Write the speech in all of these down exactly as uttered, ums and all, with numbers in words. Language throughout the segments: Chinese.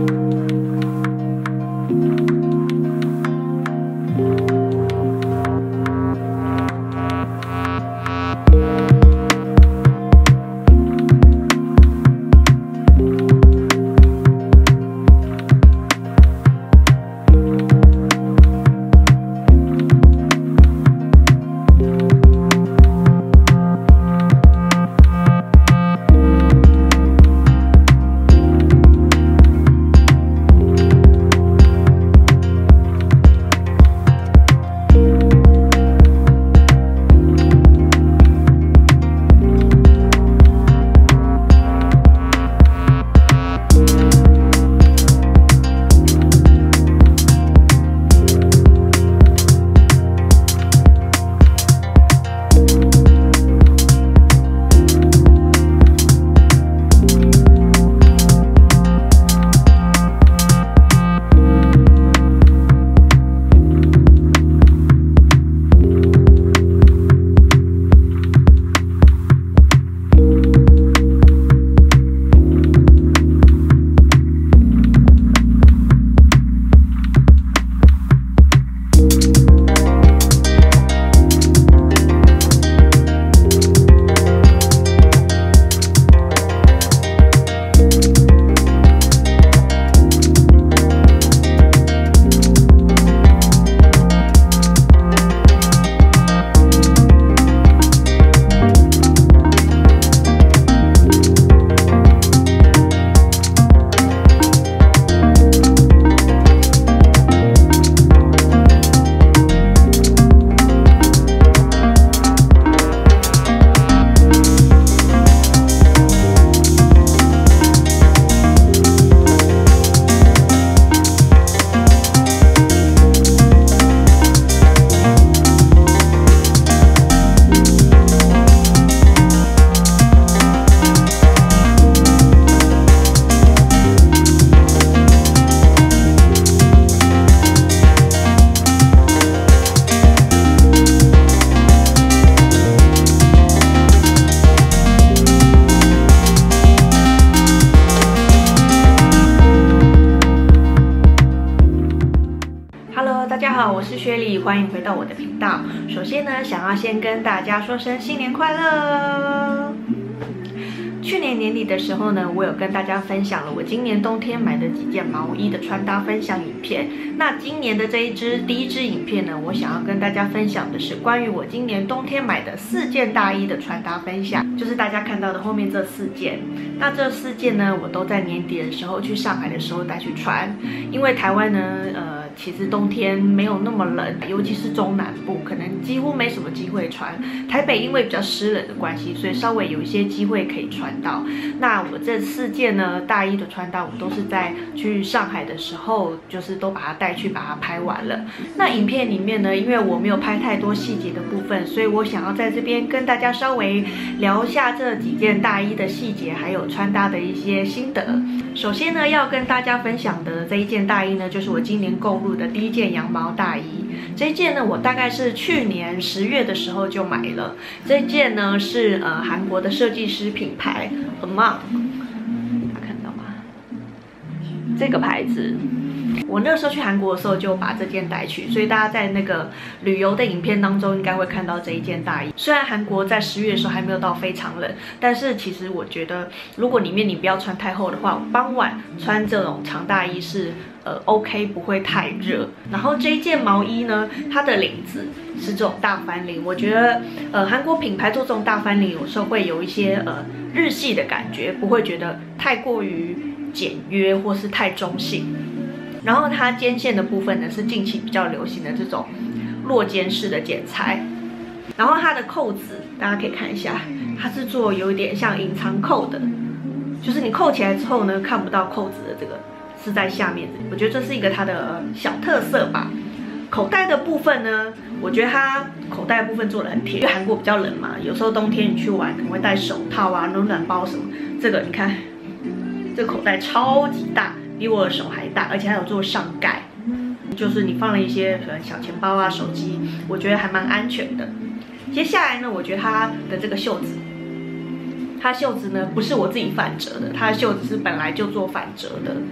大家好，我是薛丽，欢迎回到我的频道。首先呢，想要先跟大家说声新年快乐。去年年底的时候呢，我有跟大家分享了我今年冬天买的几件毛衣的穿搭分享影片。那今年的这一支第一支影片呢，我想要跟大家分享的是关于我今年冬天买的四件大衣的穿搭分享，就是大家看到的后面这四件。那这四件呢，我都在年底的时候去上海的时候带去穿，因为台湾呢，呃。其实冬天没有那么冷，尤其是中南部，可能几乎没什么机会穿。台北因为比较湿冷的关系，所以稍微有一些机会可以穿到。那我这四件呢大衣的穿搭，我都是在去上海的时候，就是都把它带去把它拍完了。那影片里面呢，因为我没有拍太多细节的部分，所以我想要在这边跟大家稍微聊一下这几件大衣的细节，还有穿搭的一些心得。首先呢，要跟大家分享的这一件大衣呢，就是我今年购入的第一件羊毛大衣。这一件呢，我大概是去年十月的时候就买了。这一件呢是呃韩国的设计师品牌 Among， 大家看到吗？这个牌子。我那时候去韩国的时候就把这件带去，所以大家在那个旅游的影片当中应该会看到这一件大衣。虽然韩国在十月的时候还没有到非常冷，但是其实我觉得，如果里面你不要穿太厚的话，傍晚穿这种长大衣是呃 OK， 不会太热。然后这一件毛衣呢，它的领子是这种大翻领，我觉得呃韩国品牌做这种大翻领，有时候会有一些呃日系的感觉，不会觉得太过于简约或是太中性。然后它肩线的部分呢，是近期比较流行的这种落肩式的剪裁。然后它的扣子，大家可以看一下，它是做有一点像隐藏扣的，就是你扣起来之后呢，看不到扣子的这个是在下面。我觉得这是一个它的小特色吧。口袋的部分呢，我觉得它口袋部分做得很贴，因为韩国比较冷嘛，有时候冬天你去玩可能会戴手套啊、暖暖包什么。这个你看，这个口袋超级大。比我的手还大，而且还有做上盖，就是你放了一些可能小钱包啊、手机，我觉得还蛮安全的。接下来呢，我觉得它的这个袖子，它袖子呢不是我自己反折的，它的袖子是本来就做反折的。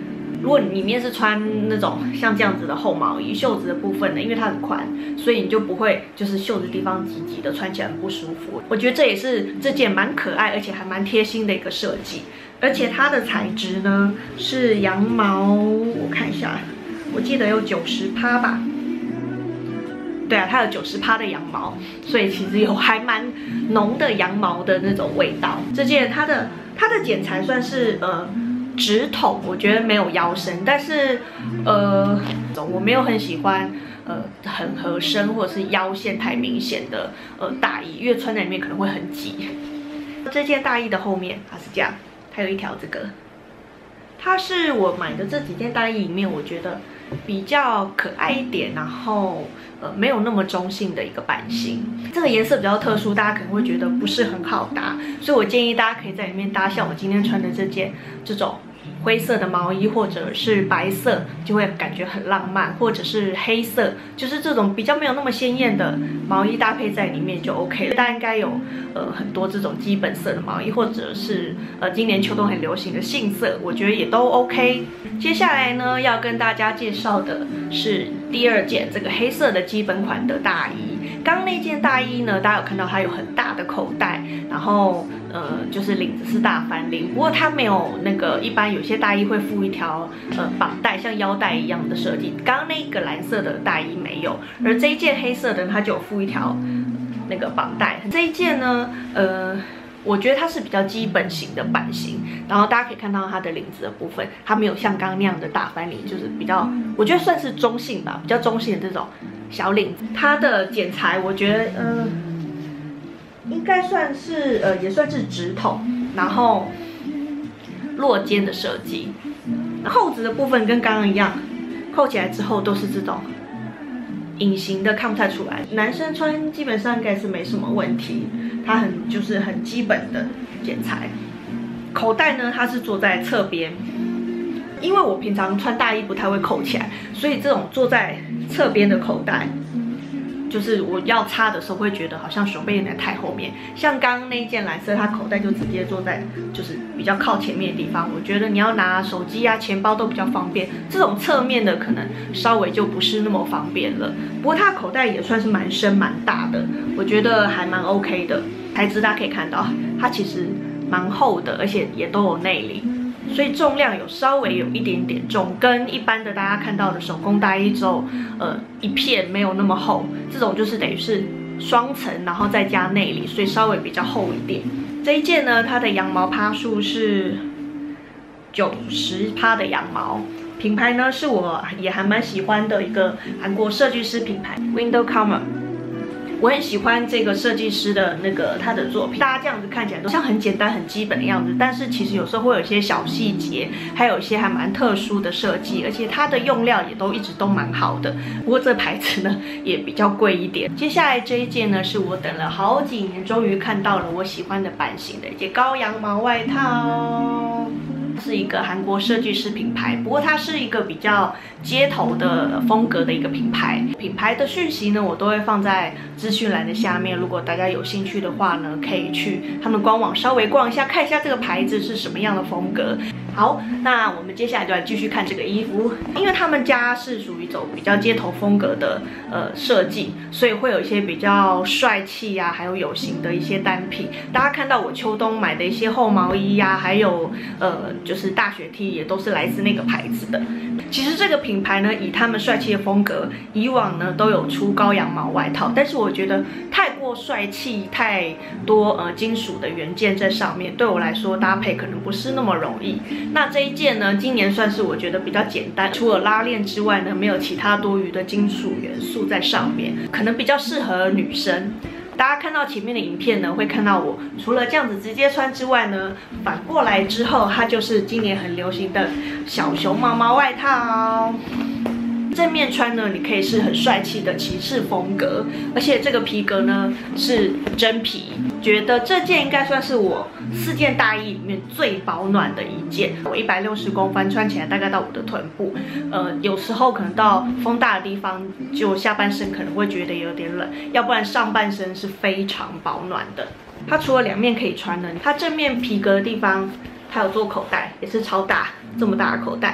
如果你里面是穿那种像这样子的厚毛衣，袖子的部分呢，因为它很宽，所以你就不会就是袖子地方挤挤的，穿起来很不舒服。我觉得这也是这件蛮可爱而且还蛮贴心的一个设计。而且它的材质呢是羊毛，我看一下，我记得有九十趴吧。对啊，它有九十趴的羊毛，所以其实有还蛮浓的羊毛的那种味道。这件它的它的剪裁算是呃直筒，我觉得没有腰身，但是呃我没有很喜欢呃很合身或者是腰线太明显的呃大衣，因为穿在里面可能会很挤。这件大衣的后面它是这样，它有一条这个，它是我买的这几件大衣里面，我觉得比较可爱一点，然后呃没有那么中性的一个版型。这个颜色比较特殊，大家可能会觉得不是很好搭，所以我建议大家可以在里面搭像我今天穿的这件这种灰色的毛衣，或者是白色，就会感觉很浪漫，或者是黑色，就是这种比较没有那么鲜艳的毛衣搭配在里面就 OK 了。大家应该有呃很多这种基本色的毛衣，或者是呃今年秋冬很流行的杏色，我觉得也都 OK。接下来呢，要跟大家介绍的是第二件这个黑色的基本款的大衣。刚刚那件大衣呢，大家有看到它有很大的口袋，然后呃就是领子是大翻领，不过它没有那个一般有些大衣会附一条呃绑带，像腰带一样的设计。刚刚那个蓝色的大衣没有，而这一件黑色的它就有附一条那个绑带。这一件呢，呃。我觉得它是比较基本型的版型，然后大家可以看到它的领子的部分，它没有像刚刚那样的大翻领，就是比较，我觉得算是中性吧，比较中性的这种小领子。它的剪裁，我觉得，嗯、呃，应该算是，呃，也算是直筒，然后落肩的设计。扣子的部分跟刚刚一样，扣起来之后都是这种隐形的，看不太出来。男生穿基本上应该是没什么问题。它很就是很基本的剪裁，口袋呢它是坐在侧边，因为我平常穿大衣不太会扣起来，所以这种坐在侧边的口袋，就是我要插的时候会觉得好像手背有点太后面。像刚刚那一件蓝色，它口袋就直接坐在就是比较靠前面的地方，我觉得你要拿手机啊、钱包都比较方便。这种侧面的可能稍微就不是那么方便了。不过它口袋也算是蛮深蛮大的，我觉得还蛮 OK 的。材质大家可以看到，它其实蛮厚的，而且也都有内领，所以重量有稍微有一点点重，跟一般的大家看到的手工大衣只有呃一片没有那么厚，这种就是等于是双层，然后再加内里，所以稍微比较厚一点。这一件呢，它的羊毛趴数是九十趴的羊毛，品牌呢是我也还蛮喜欢的一个韩国设计师品牌 Window Comer。我很喜欢这个设计师的那个他的作品，大家这样子看起来都像很简单、很基本的样子，但是其实有时候会有一些小细节，还有一些还蛮特殊的设计，而且它的用料也都一直都蛮好的。不过这牌子呢也比较贵一点。接下来这一件呢，是我等了好几年，终于看到了我喜欢的版型的一件高羊毛外套。是一个韩国设计师品牌，不过它是一个比较街头的风格的一个品牌。品牌的讯息呢，我都会放在资讯栏的下面。如果大家有兴趣的话呢，可以去他们官网稍微逛一下，看一下这个牌子是什么样的风格。好，那我们接下来就来继续看这个衣服，因为他们家是属于走比较街头风格的呃设计，所以会有一些比较帅气啊，还有有型的一些单品。大家看到我秋冬买的一些厚毛衣呀、啊，还有呃就是大雪 T 也都是来自那个牌子的。其实这个品牌呢，以他们帅气的风格，以往呢都有出高羊毛外套，但是我觉得太过帅气，太多呃金属的元件在上面，对我来说搭配可能不是那么容易。那这一件呢，今年算是我觉得比较简单，除了拉链之外呢，没有其他多余的金属元素在上面，可能比较适合女生。大家看到前面的影片呢，会看到我除了这样子直接穿之外呢，反过来之后，它就是今年很流行的小熊毛毛外套。正面穿呢，你可以是很帅气的骑士风格，而且这个皮革呢是真皮，觉得这件应该算是我四件大衣里面最保暖的一件。我一百六十公分，穿起来大概到我的臀部，呃，有时候可能到风大的地方，就下半身可能会觉得有点冷，要不然上半身是非常保暖的。它除了两面可以穿呢，它正面皮革的地方它有做口袋，也是超大，这么大的口袋。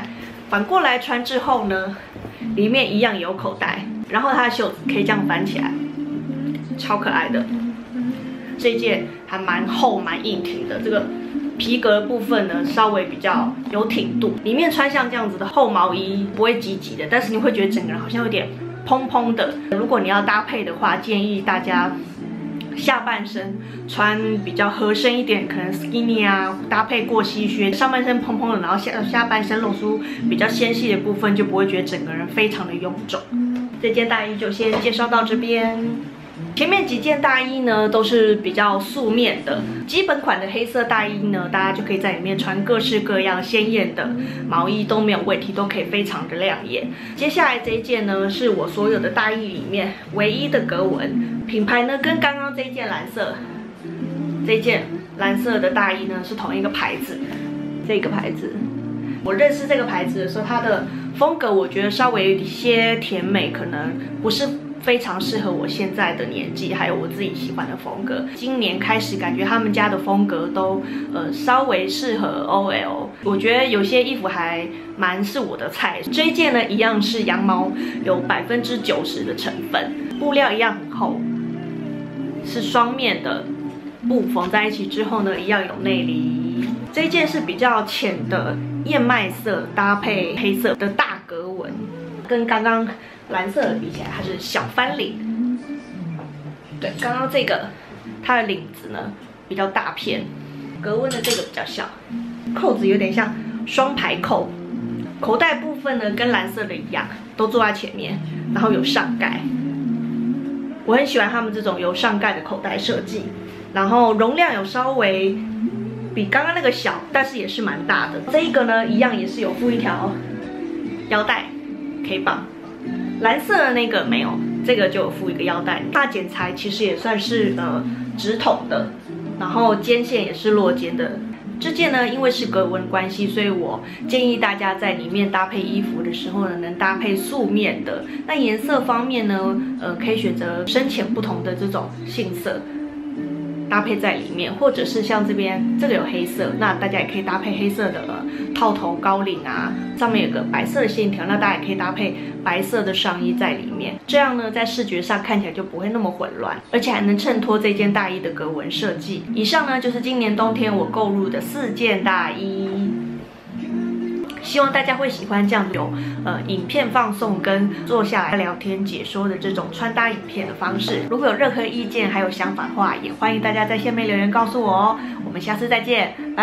反过来穿之后呢，里面一样有口袋，然后它的袖子可以这样翻起来，超可爱的。这件还蛮厚蛮硬挺的，这个皮革部分呢稍微比较有挺度，里面穿像这样子的厚毛衣不会挤挤的，但是你会觉得整个人好像有点蓬蓬的。如果你要搭配的话，建议大家下半身穿比较合身一点，可能 skinny 啊，搭配过膝靴，上半身蓬蓬的，然后下下半身露出比较纤细的部分，就不会觉得整个人非常的臃肿。这件大衣就先介绍到这边。前面几件大衣呢都是比较素面的，基本款的黑色大衣呢，大家就可以在里面穿各式各样鲜艳的毛衣都没有问题，都可以非常的亮眼。接下来这一件呢，是我所有的大衣里面唯一的格纹，品牌呢跟刚刚这一件蓝色，这一件蓝色的大衣呢是同一个牌子，这个牌子。我认识这个牌子的时候，它的风格我觉得稍微有一些甜美，可能不是非常适合我现在的年纪，还有我自己喜欢的风格。今年开始感觉他们家的风格都呃稍微适合 O L， 我觉得有些衣服还蛮是我的菜。这一件呢一样是羊毛，有百分之九十的成分，布料一样很厚，是双面的布缝在一起之后呢，一样有内里。这一件是比较浅的燕麦色搭配黑色的大格纹，跟刚刚蓝色的比起来，它是小翻领。对，刚刚这个它的领子呢比较大片，格纹的这个比较小，扣子有点像双排扣。口袋部分呢跟蓝色的一样，都坐在前面，然后有上盖。我很喜欢他们这种有上盖的口袋设计，然后容量有稍微比刚刚那个小，但是也是蛮大的。这一个呢一样也是有附一条腰带可以绑。蓝色的那个没有，这个就有附一个腰带。大剪裁其实也算是呃直筒的，然后肩线也是落肩的。这件呢，因为是格纹关系，所以我建议大家在里面搭配衣服的时候呢，能搭配素面的。那颜色方面呢，呃，可以选择深浅不同的这种杏色。搭配在里面，或者是像这边这个有黑色，那大家也可以搭配黑色的、呃、套头高领啊，上面有个白色的线条，那大家也可以搭配白色的上衣在里面，这样呢在视觉上看起来就不会那么混乱，而且还能衬托这件大衣的格纹设计。以上呢就是今年冬天我购入的四件大衣。希望大家会喜欢这样有呃影片放送跟坐下来聊天解说的这种穿搭影片的方式。如果有任何意见还有想法的话，也欢迎大家在下面留言告诉我哦。我们下次再见，拜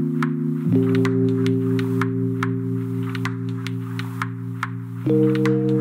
拜。Thank you.